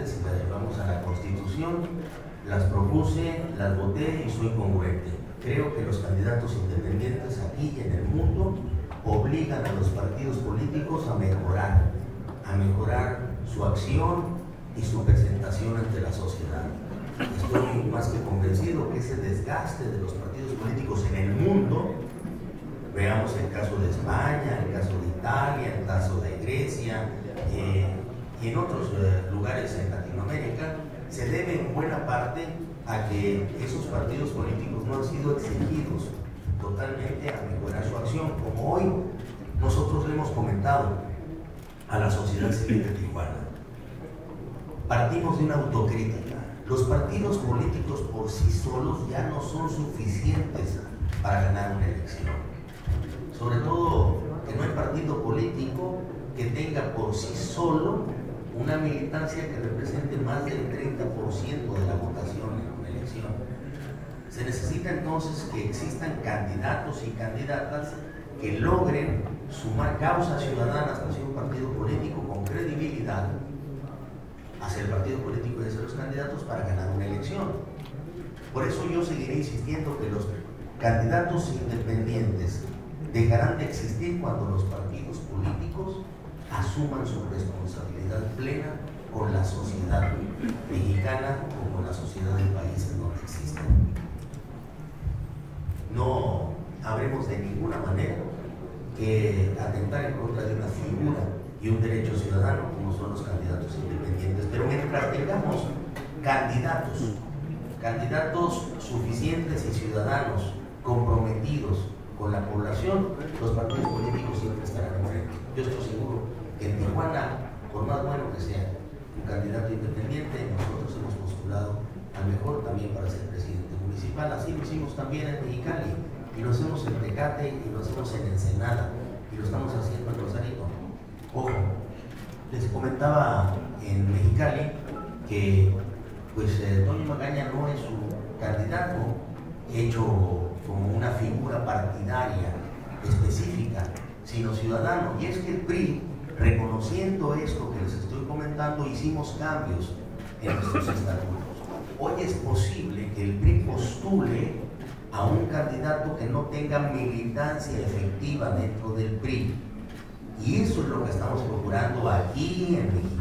si vamos a la Constitución, las propuse, las voté y soy congruente. Creo que los candidatos independientes aquí y en el mundo obligan a los partidos políticos a mejorar su acción y su presentación ante la sociedad. Estoy más que convencido que ese desgaste de los partidos políticos en el mundo, veamos el caso de España, el caso de Italia, el caso de Grecia y en otros lugares en Latinoamérica, se debe en buena parte a que esos partidos políticos no han sido exigidos totalmente a mejorar su acción, como hoy nosotros le hemos comentado a la sociedad civil de Tijuana. Partimos de una autocrítica. Los partidos políticos por sí solos ya no son suficientes para ganar una elección. Sobre todo que no hay partido político que tenga por sí solo una militancia que represente más del 30% de la votación en una elección. Se necesita entonces que existan candidatos y candidatas que logren sumar causas ciudadanas hacia un partido político con credibilidad, hacia el partido político y hacia los candidatos para ganar una elección. Por eso yo seguiré insistiendo que los candidatos independientes dejarán de existir cuando los partidos políticos asuman su responsabilidad plena con la sociedad mexicana o con la sociedad del país en donde existen. No habremos de ninguna manera que atentar en contra de una figura y un derecho ciudadano como son los candidatos independientes, pero mientras tengamos candidatos suficientes y ciudadanos comprometidos con la población, los partidos políticos siempre estarán enfrente. Yo estoy seguro que en Tijuana, por más bueno que sea un candidato independiente, nosotros hemos postulado al mejor también para ser presidente municipal. Así lo hicimos también en Mexicali, y lo hacemos en Tecate, y lo hacemos en Ensenada, y lo estamos haciendo en Rosarito. Ojo, les comentaba en Mexicali que pues Toño Magaña no es un candidato hecho como una figura partidaria específica, sino ciudadano. Y es que el PRI, reconociendo esto que les estoy comentando, hicimos cambios en nuestros estatutos. Hoy es posible que el PRI postule a un candidato que no tenga militancia efectiva dentro del PRI. Y eso es lo que estamos procurando aquí en México.